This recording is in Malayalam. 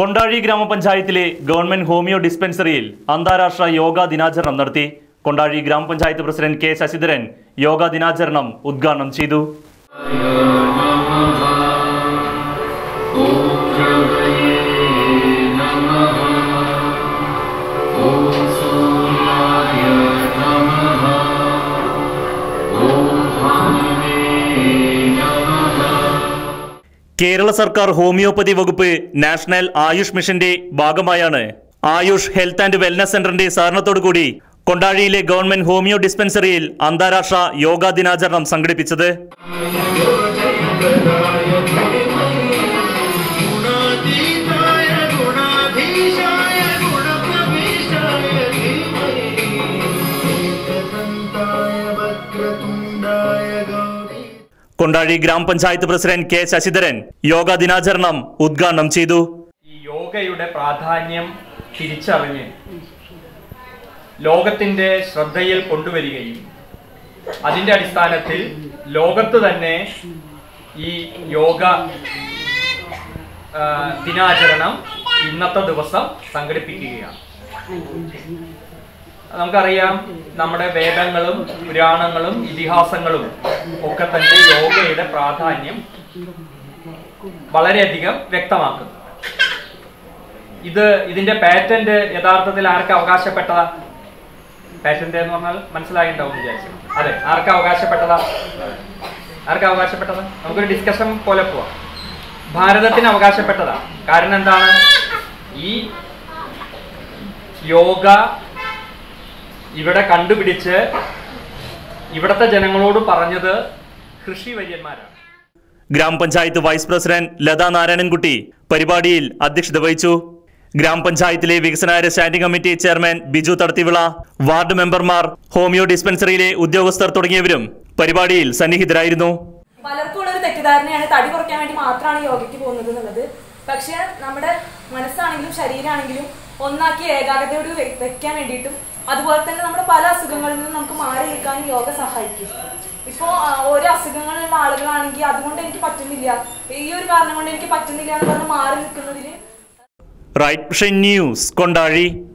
കൊണ്ടാഴി ഗ്രാമപഞ്ചായത്തിലെ ഗവൺമെന്റ് ഹോമിയോ ഡിസ്പെൻസറിയിൽ അന്താരാഷ്ട്ര യോഗാ ദിനാചരണം നടത്തി. കൊണ്ടാഴി ഗ്രാമപഞ്ചായത്ത് പ്രസിഡന്റ് കെ ശശിധരൻ യോഗാ ദിനാചരണം ഉദ്ഘാടനം ചെയ്തു. കേരള സർക്കാർ ഹോമിയോപ്പതി വകുപ്പ് നാഷണൽ ആയുഷ് മിഷന്റെ ഭാഗമായാണ് ആയുഷ് ഹെൽത്ത് ആൻഡ് വെൽനസ് സെന്ററിന്റെ സഹകരണത്തോടുകൂടി കൊണ്ടാഴിയിലെ ഗവൺമെന്റ് ഹോമിയോ ഡിസ്പെൻസറിയിൽ അന്താരാഷ്ട്ര യോഗാ ദിനാചരണം സംഘടിപ്പിച്ചത്. കൊണ്ടാഴി ഗ്രാമപഞ്ചായത്ത് പ്രസിഡന്റ് കെ ശശിധരൻ യോഗാ ദിനാചരണം ഉദ്ഘാടനം ചെയ്തു. ഈ യോഗയുടെ പ്രാധാന്യം തിരിച്ചറിഞ്ഞ് ലോകത്തിന്റെ ശ്രദ്ധയിൽ കൊണ്ടുവരികയും അതിന്റെ അടിസ്ഥാനത്തിൽ ലോകത്ത് തന്നെ ഈ യോഗ ദിനാചരണം ഇന്നത്തെ ദിവസം സംഘടിപ്പിക്കുകയാണ്. നമുക്കറിയാം, നമ്മുടെ വേദങ്ങളും പുരാണങ്ങളും ഇതിഹാസങ്ങളും ഒക്കെ തന്നെ യോഗയുടെ പ്രാധാന്യം വളരെയധികം വ്യക്തമാക്കുന്നു. ഇതിന്റെ പാറ്റന്റ് യഥാർത്ഥത്തിൽ ആർക്ക് അവകാശപ്പെട്ടതാ? പാറ്റന്റ് എന്ന് പറഞ്ഞാൽ മനസ്സിലായിട്ടുണ്ടാവും വിചാരിച്ചു. അതെ, ആർക്ക് അവകാശപ്പെട്ടതാ? നമുക്കൊരു ഡിസ്കഷൻ പോലെ പോവാം. ഭാരതത്തിന് അവകാശപ്പെട്ടതാ. കാരണം എന്താണ്? ഈ യോഗ ഇവിടെ കണ്ടുപിടിച്ച് ഇവിടത്തെ ജനങ്ങളോട് പറഞ്ഞത് കൃഷി വര്യന്മാരാണ്. ഗ്രാമപഞ്ചായത്ത് വൈസ് പ്രസിഡന്റ് ലതാ നാരായണൻകുട്ടി പരിപാടിയിൽ അധ്യക്ഷത വഹിച്ചു. ഗ്രാമപഞ്ചായത്തിലെ വികസനകാര്യ standing committee chairman Biju Thadathivila, ward മെമ്പർമാർ, ഹോമിയോ ഡിസ്പെൻസറിയിലെ ഉദ്യോഗസ്ഥർ തുടങ്ങിയവരും പരിപാടിയിൽ സന്നിഹിതരായിരുന്നു. പലർക്കും ഉള്ളൊരു തെറ്റിദ്ധാരണയാണ് തടി കുറയ്ക്കാൻ വേണ്ടി മാത്രമാണ് യോഗയ്ക്ക് പോകുന്നത് എന്നുള്ളത്. പക്ഷെ നമ്മുടെ മനസ്സാണെങ്കിലും ശരീരമാണെങ്കിലും ഒന്നാക്കി ഏകാഗ്രതയോട് വെക്കാൻ വേണ്ടിയിട്ടും അതുപോലെ തന്നെ നമ്മുടെ പല അസുഖങ്ങളിൽ നിന്നും നമുക്ക് മാറി നിൽക്കാനും യോഗ സഹായിക്കും. ഇപ്പോൾ ഓരോ അസുഖങ്ങളുള്ള ആളുകളാണെങ്കിൽ അതുകൊണ്ട് എനിക്ക് പറ്റുന്നില്ല, ഈ ഒരു കാരണം കൊണ്ട് എനിക്ക് പറ്റുന്നില്ല എന്ന് പറഞ്ഞ് മാറി നിൽക്കുന്നതിൽ റൈറ്റ് ന്യൂസ് കൊണ്ടാഴി.